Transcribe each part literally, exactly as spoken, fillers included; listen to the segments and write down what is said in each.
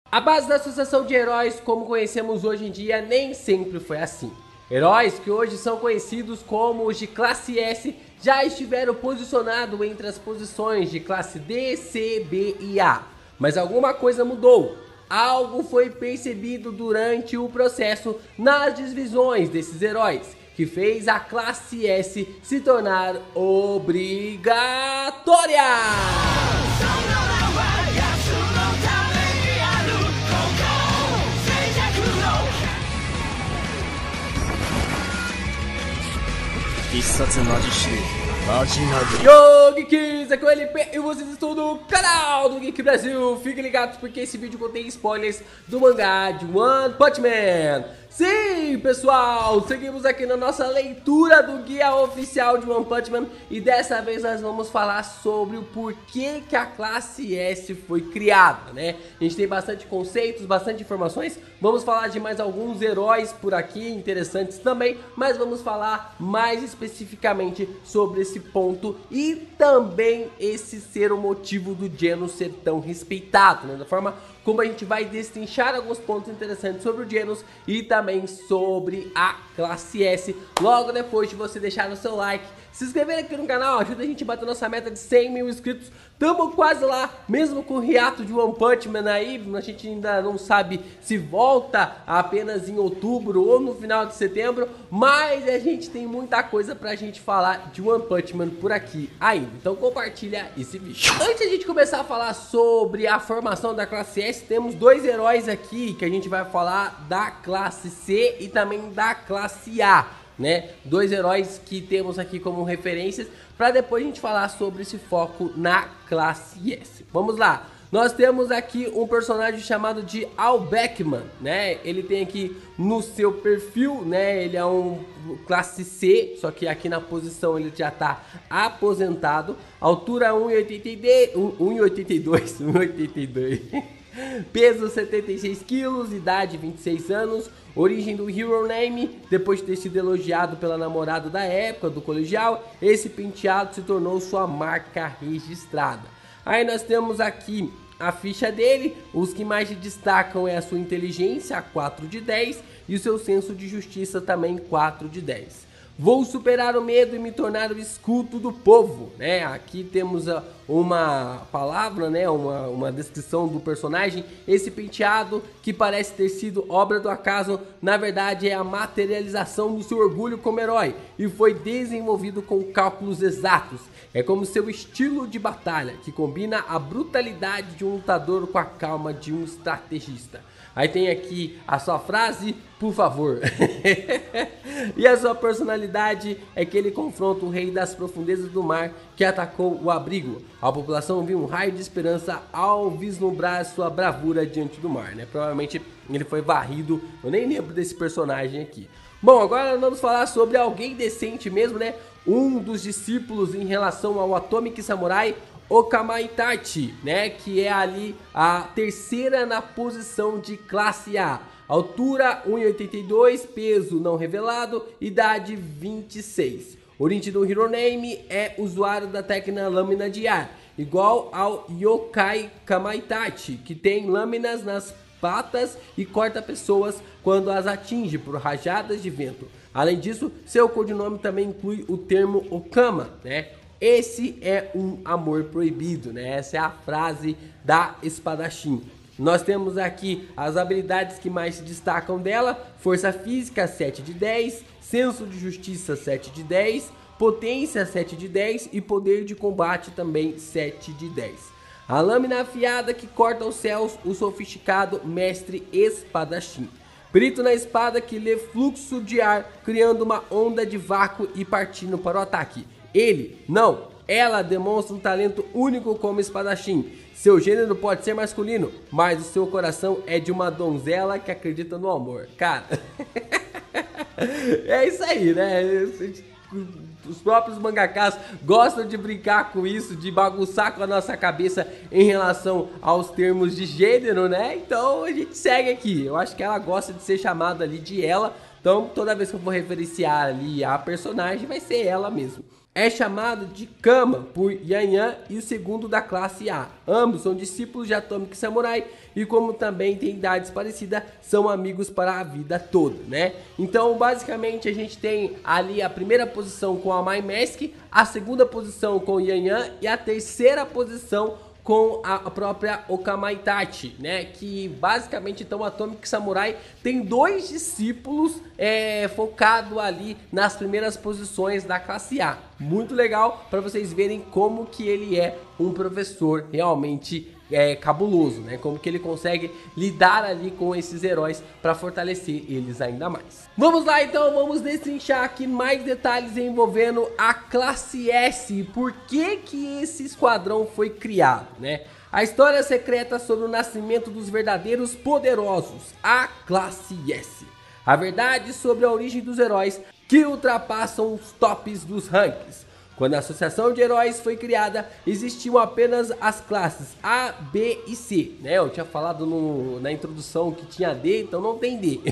A base da associação de heróis, como conhecemos hoje em dia, nem sempre foi assim. Heróis que hoje são conhecidos como os de classe S já estiveram posicionados entre as posições de classe D, C, B e A. Mas alguma coisa mudou. Algo foi percebido durante o processo nas divisões desses heróis, que fez a classe S se tornar obrigatória. Yo, Geeks, aqui é o L P e vocês estão no canal do Geek Brasil. Fiquem ligados porque esse vídeo contém spoilers do mangá de One Punch Man. Sim, pessoal, seguimos aqui na nossa leitura do guia oficial de One Punch Man e dessa vez nós vamos falar sobre o porquê que a classe S foi criada, né? A gente tem bastante conceitos, bastante informações, vamos falar de mais alguns heróis por aqui, interessantes também, mas vamos falar mais especificamente sobre esse ponto e também esse ser o motivo do Genos ser tão respeitado, né? Da forma como a gente vai destrinchar alguns pontos interessantes sobre o Genos e também sobre a classe S, logo depois de você deixar o seu like, se inscrever aqui no canal, ajuda a gente a bater nossa meta de cem mil inscritos. Tamo quase lá, mesmo com o hiato de One Punch Man aí, a gente ainda não sabe se volta apenas em outubro ou no final de setembro, mas a gente tem muita coisa pra gente falar de One Punch Man por aqui ainda, então compartilha esse vídeo. Antes de a gente começar a falar sobre a formação da classe S, temos dois heróis aqui que a gente vai falar da classe C e também da classe A, né? Dois heróis que temos aqui como referências para depois a gente falar sobre esse foco na classe S. Vamos lá. Nós temos aqui um personagem chamado de Al Beckman, né? Ele tem aqui no seu perfil, né? Ele é um classe C, só que aqui na posição ele já está aposentado. Altura um e oitenta e dois, um e oitenta e dois. Peso setenta e seis quilos, idade vinte e seis anos, origem do Hero Name. Depois de ter sido elogiado pela namorada da época do colegial, esse penteado se tornou sua marca registrada. Aí nós temos aqui a ficha dele. Os que mais se destacam é a sua inteligência, quatro de dez, e o seu senso de justiça também, quatro de dez. Vou superar o medo e me tornar o escudo do povo, né? Aqui temos uh, uma palavra, né? Uma, uma descrição do personagem. Esse penteado, que parece ter sido obra do acaso, na verdade é a materialização do seu orgulho como herói e foi desenvolvido com cálculos exatos. É como seu estilo de batalha, que combina a brutalidade de um lutador com a calma de um estrategista. Aí tem aqui a sua frase, por favor. E a sua personalidade é que ele confronta o rei das profundezas do mar que atacou o abrigo. A população viu um raio de esperança ao vislumbrar sua bravura diante do mar, né? Provavelmente ele foi varrido, eu nem lembro desse personagem aqui. Bom, agora vamos falar sobre alguém decente mesmo, né? Um dos discípulos em relação ao Atomic Samurai, o Kama Itachi, né, que é ali a terceira na posição de classe A. Altura um e oitenta e dois, peso não revelado, idade vinte e seis. Origem do Hero Name é usuário da técnica lâmina de ar, igual ao Yokai Kama Itachi, que tem lâminas nas patas e corta pessoas quando as atinge por rajadas de vento. Além disso, seu codinome também inclui o termo Okama, né? Esse é um amor proibido, né? Essa é a frase da espadachim. Nós temos aqui as habilidades que mais se destacam dela: força física sete de dez, senso de justiça sete de dez, potência sete de dez e poder de combate também sete de dez. A lâmina afiada que corta os céus, o sofisticado mestre espadachim. Perito na espada que lê fluxo de ar, criando uma onda de vácuo e partindo para o ataque. Ele, não, ela demonstra um talento único como espadachim. Seu gênero pode ser masculino, mas o seu coração é de uma donzela que acredita no amor. Cara, é isso aí, né? Os próprios mangakas gostam de brincar com isso, de bagunçar com a nossa cabeça em relação aos termos de gênero, né? Então a gente segue aqui. Eu acho que ela gosta de ser chamada ali de ela. Então toda vez que eu for referenciar ali a personagem vai ser ela mesmo. é chamado de Kama por Yan Yan e o segundo da classe A. Ambos são discípulos de Atomic Samurai e, como também têm idades parecidas, são amigos para a vida toda, né? Então, basicamente, a gente tem ali a primeira posição com a My Mask, a segunda posição com Yan Yan e a terceira posição com a própria Okamai Itachi, né? Que basicamente, então, o Atomic Samurai tem dois discípulos é, focado ali nas primeiras posições da classe A. Muito legal para vocês verem como que ele é um professor realmente é, cabuloso, né? Como que ele consegue lidar ali com esses heróis para fortalecer eles ainda mais. Vamos lá, então, vamos destrinchar aqui mais detalhes envolvendo a classe S. Por que que esse esquadrão foi criado, né? A história secreta sobre o nascimento dos verdadeiros poderosos, a classe S. A verdade sobre a origem dos heróis que ultrapassam os tops dos rankings. Quando a Associação de Heróis foi criada, existiam apenas as classes A, B e C, né? Eu tinha falado no, na introdução que tinha D, então não tem D.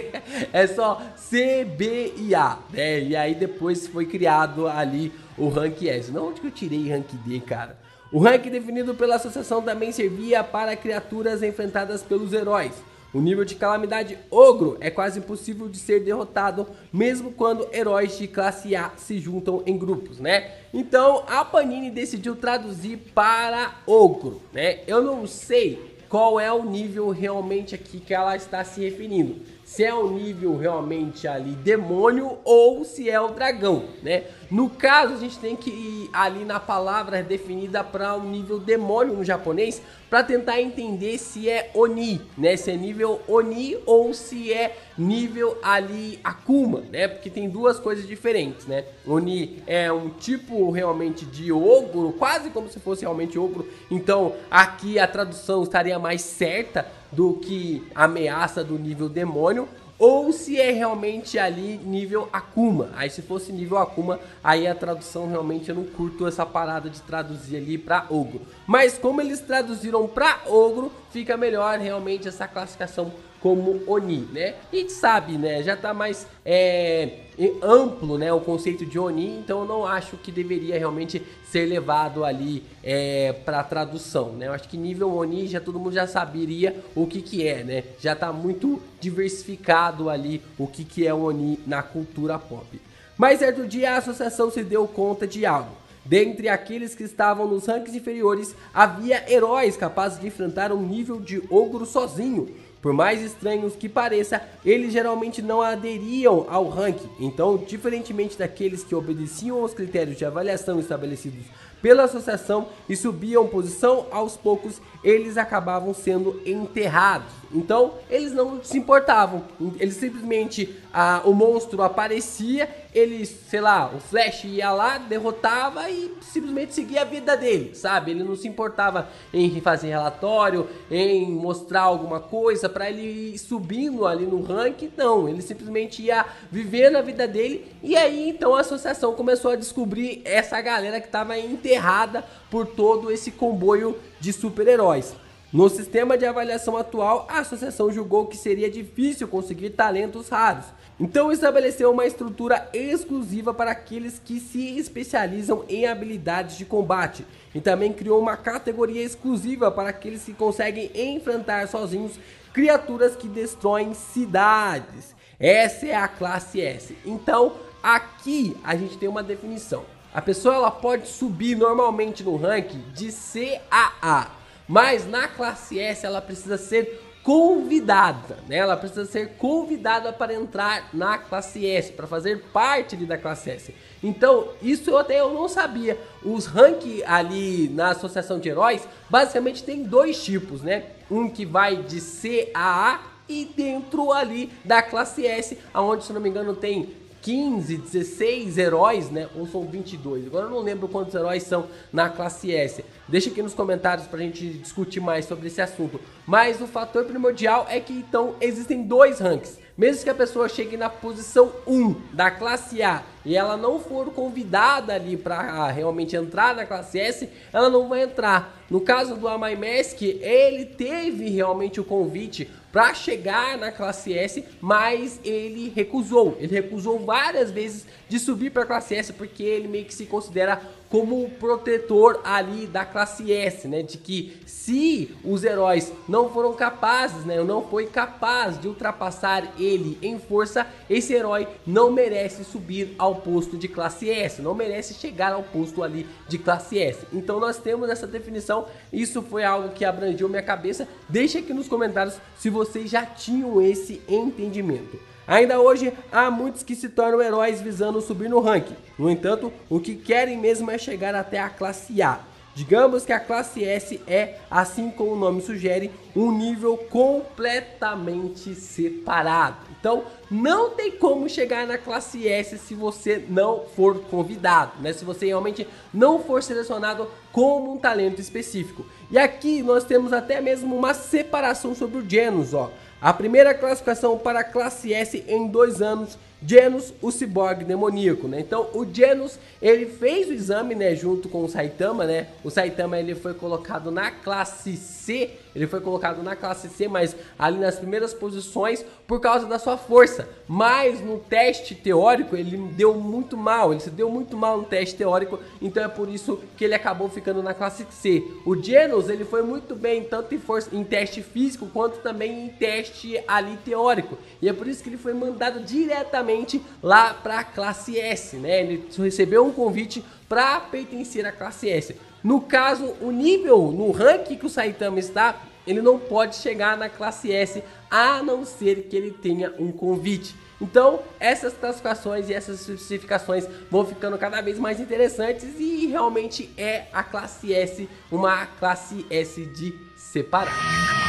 É só C, B e A, né? E aí depois foi criado ali o Rank S. Não, onde que eu tirei Rank D, cara? O rank definido pela associação também servia para criaturas enfrentadas pelos heróis. O nível de calamidade ogro é quase impossível de ser derrotado, mesmo quando heróis de classe A se juntam em grupos, né? Então a Panini decidiu traduzir para ogro, né? Eu não sei qual é o nível realmente aqui que ela está se referindo. Se é o nível realmente ali demônio ou se é o dragão, né? No caso, a gente tem que ir ali na palavra definida para o nível demônio no japonês, para tentar entender se é Oni, né? Se é nível Oni ou se é nível ali Akuma, né? Porque tem duas coisas diferentes, né? Oni é um tipo realmente de ogro, quase como se fosse realmente ogro. Então, aqui a tradução estaria mais certa do que ameaça do nível demônio, ou se é realmente ali nível Akuma. Aí se fosse nível Akuma, aí a tradução realmente eu não curto essa parada de traduzir ali para ogro. Mas como eles traduziram para ogro, fica melhor realmente essa classificação como Oni, né? E a gente sabe, né? Já tá mais é, amplo, né? O conceito de Oni, então eu não acho que deveria realmente ser levado ali é, para tradução, né? Eu acho que nível Oni já todo mundo já saberia o que que é, né? Já tá muito diversificado ali o que que é o Oni na cultura pop. Mas certo dia a associação se deu conta de algo. Dentre aqueles que estavam nos rankings inferiores, havia heróis capazes de enfrentar um nível de ogro sozinho. Por mais estranhos que pareça, eles geralmente não aderiam ao ranking. Então, diferentemente daqueles que obedeciam aos critérios de avaliação estabelecidos pela associação e subiam posição, aos poucos eles acabavam sendo enterrados. Então, eles não se importavam. Eles simplesmente, ah, o monstro aparecia, eles, sei lá, o Flash ia lá, derrotava e simplesmente seguia a vida dele, sabe? Ele não se importava em fazer relatório, em mostrar alguma coisa para ele ir subindo ali no ranking, não. Ele simplesmente ia vivendo a vida dele. E aí, então, a associação começou a descobrir essa galera que estava enterrada por todo esse comboio de super-heróis. No sistema de avaliação atual, a associação julgou que seria difícil conseguir talentos raros. Então estabeleceu uma estrutura exclusiva para aqueles que se especializam em habilidades de combate. E também criou uma categoria exclusiva para aqueles que conseguem enfrentar sozinhos criaturas que destroem cidades. Essa é a classe S. Então aqui a gente tem uma definição. A pessoa ela pode subir normalmente no ranking de C a A, mas na classe S ela precisa ser convidada, né? Ela precisa ser convidada para entrar na classe S, para fazer parte ali da classe S. Então, isso eu até eu não sabia. Os rank ali na Associação de Heróis, basicamente tem dois tipos, né? Um que vai de C a A e dentro ali da classe S, aonde, se não me engano, tem quinze, dezesseis heróis, né? Ou são vinte e dois. Agora eu não lembro quantos heróis são na classe S. Deixa aqui nos comentários pra gente discutir mais sobre esse assunto. Mas o fator primordial é que então existem dois ranks. Mesmo que a pessoa chegue na posição um da classe A e ela não for convidada ali para realmente entrar na classe S, ela não vai entrar. No caso do AMAIMask, ele teve realmente o convite para chegar na classe S, mas ele recusou. Ele recusou várias vezes de subir para a classe S, porque ele meio que se considera como o protetor ali da classe S, né? De que se os heróis não foram capazes, né? Não foi capaz de ultrapassar ele em força, esse herói não merece subir ao posto de classe S, não merece chegar ao posto ali de classe S. Então nós temos essa definição, isso foi algo que abrangeu minha cabeça. Deixa aqui nos comentários se vocês já tinham esse entendimento. Ainda hoje, há muitos que se tornam heróis visando subir no ranking. No entanto, o que querem mesmo é chegar até a classe A. Digamos que a classe S é, assim como o nome sugere, um nível completamente separado. Então, não tem como chegar na classe S se você não for convidado, né? Se você realmente não for selecionado como um talento específico. E aqui nós temos até mesmo uma separação sobre o Genos, ó. A primeira classificação para a classe S em dois anos, Genos, o ciborgue demoníaco, né? Então o Genos, ele fez o exame, né, junto com o Saitama, né? O Saitama, ele foi colocado na classe C, ele foi colocado na classe C, mas ali nas primeiras posições por causa da sua força. Mas no teste teórico ele deu muito mal, ele se deu muito mal no teste teórico, então é por isso que ele acabou ficando na classe C. O Genos, ele foi muito bem tanto em força, em teste físico quanto também em teste ali teórico, e é por isso que ele foi mandado diretamente lá para a classe S, né? Ele recebeu um convite para pertencer à classe S. No caso, o nível, no ranking que o Saitama está, ele não pode chegar na classe S, a não ser que ele tenha um convite. Então, essas classificações e essas especificações vão ficando cada vez mais interessantes, e realmente é a classe S, uma classe S de separado.